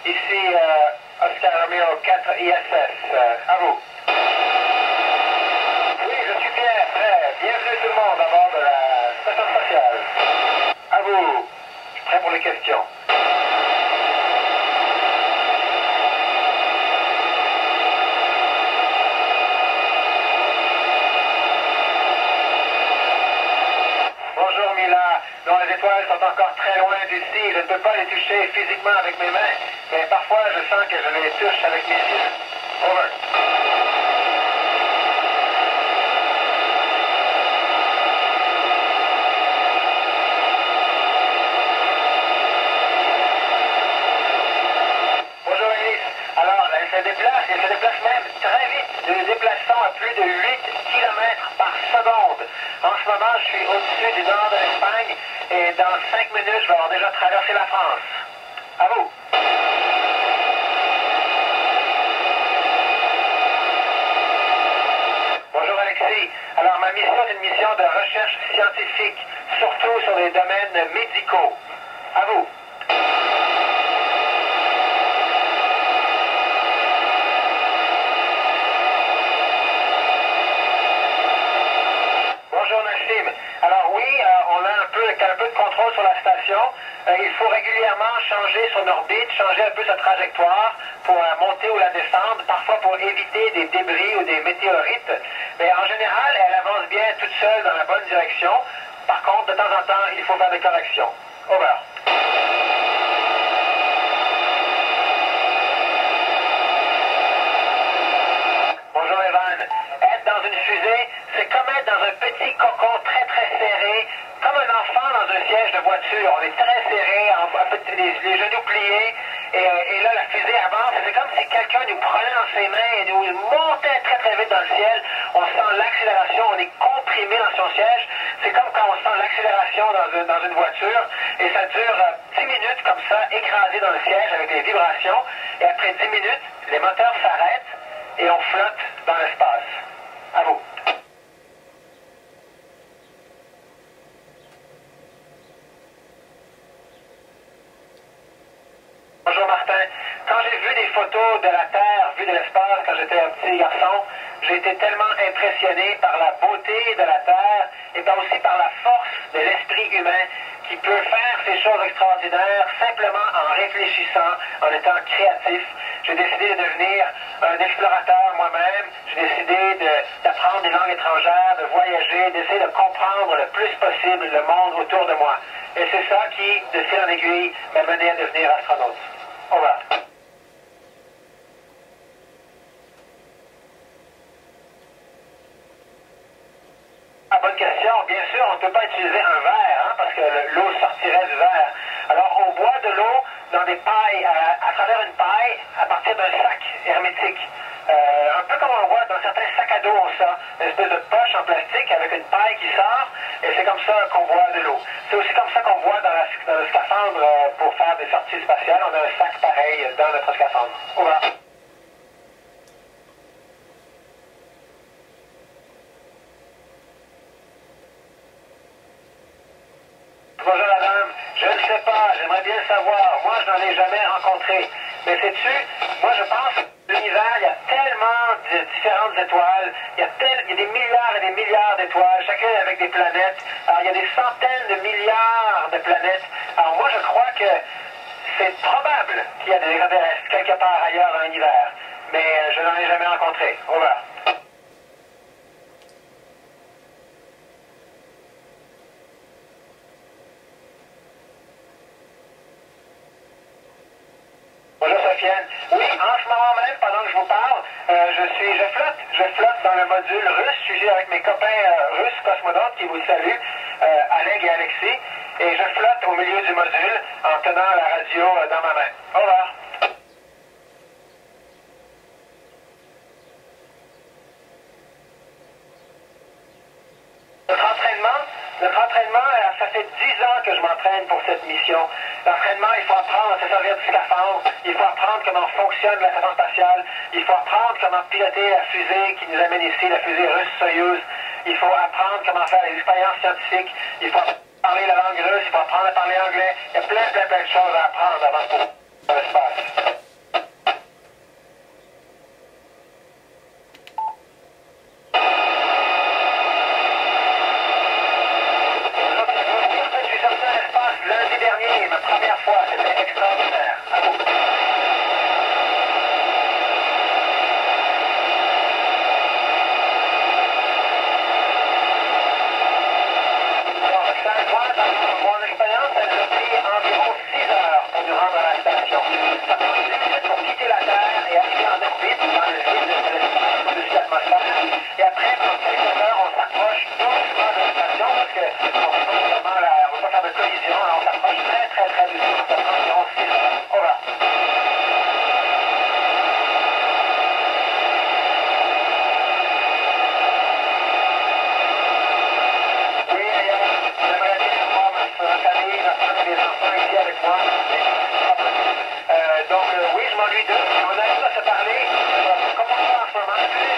Ici Oscar Romeo 4 ISS. À vous. Oui, je suis Pierre. Bienvenue tout le monde à bord de la station spatiale. À vous. Je suis prêt pour les questions. Bonjour Mila. Non, les étoiles sont encore très loin d'ici. Je ne peux pas les toucher physiquement avec mes mains, mais parfois je sens que je les touche avec mes yeux. Over. Bonjour Alice. Alors, elle se déplace même très vite. Nous nous déplaçons à plus de 8 km par seconde. En ce moment, je suis au-dessus du nord de l'Espagne et dans 5 minutes, je vais avoir déjà traversé la France. À vous. Bonjour Alexis. Alors, ma mission est une mission de recherche scientifique, surtout sur les domaines médicaux. À vous. Bonjour Nassim. Alors oui, on a un peu de contrôle sur la station. Il faut régulièrement changer son orbite, changer un peu sa trajectoire pour monter ou la descendre, parfois pour éviter des débris ou des météorites. Mais en général, elle avance bien toute seule dans la bonne direction. Par contre, de temps en temps, il faut faire des corrections. Over. Bonjour Evan. Être dans une fusée, c'est comme être dans un petit cocon très très serré, comme un enfant dans un siège de voiture. On est très serré, les genoux pliés, et là la fusée avance. C'est comme si quelqu'un nous prenait dans ses mains et nous montait très très vite dans le ciel. On sent l'accélération, on est comprimé dans son siège. C'est comme quand on sent l'accélération dans une voiture, et ça dure 10 minutes comme ça, écrasé dans le siège avec les vibrations. Et après 10 minutes, les moteurs s'arrêtent et on flotte dans l'espace. À vous. Bonjour Martin. Quand j'ai vu des photos de la Terre, vues de l'espace quand j'étais un petit garçon, j'ai été tellement impressionné par la beauté de la Terre et aussi par la force de l'esprit humain qui peut faire ces choses extraordinaires simplement en réfléchissant, en étant créatif. J'ai décidé de devenir un explorateur moi-même. J'ai décidé d'apprendre des langues étrangères, de voyager, d'essayer de comprendre le plus possible le monde autour de moi. Et c'est ça qui, de fil en aiguille, m'a mené à devenir astronaute. Au revoir. Ah, bonne question. Bien sûr, on ne peut pas utiliser un verre, hein, parce que l'eau sortirait du verre. Alors, on boit de l'eau dans des pailles, à travers une paille, à partir d'un sac hermétique. Un peu comme on voit dans certains sacs à dos, une espèce de poche en plastique avec une paille qui sort, et c'est comme ça qu'on boit de l'eau. C'est aussi comme ça qu'on boit dans le scaphandre pour faire des sorties spatiales. On a un sac pareil dans notre scaphandre. Au revoir. Bonjour madame, je ne sais pas, j'aimerais bien le savoir. Moi, je n'en ai jamais rencontré. Mais sais-tu, moi je pense que l'univers, il y a tellement de différentes étoiles, il y a des milliards et des milliards d'étoiles, chacune avec des planètes. Alors, il y a des centaines de milliards de planètes. Alors moi, je crois que c'est probable qu'il y a des extraterrestres quelque part ailleurs dans l'univers. Mais je n'en ai jamais rencontré. Au revoir. Bonjour Sofiane. Oui, en ce moment même, pendant que je vous parle, je flotte dans le module russe. Je suis avec mes copains russes cosmonautes qui vous saluent, Oleg et Alexis, et je flotte au milieu du module en tenant la radio dans ma main. Au revoir. Notre entraînement, ça fait 10 ans que je m'entraîne pour cette mission. L'entraînement, il faut apprendre à se servir du scaphandre, il faut apprendre comment fonctionne la station spatiale, il faut apprendre comment piloter la fusée qui nous amène ici, la fusée russe Soyouz, il faut apprendre comment faire les expériences scientifiques, il faut parler la langue russe, il faut apprendre à parler anglais. Il y a plein de choses à apprendre avant de pouvoir dans l'espace. aujourd'hui d'eux, et on arrive à se parler comme on le fait en ce moment.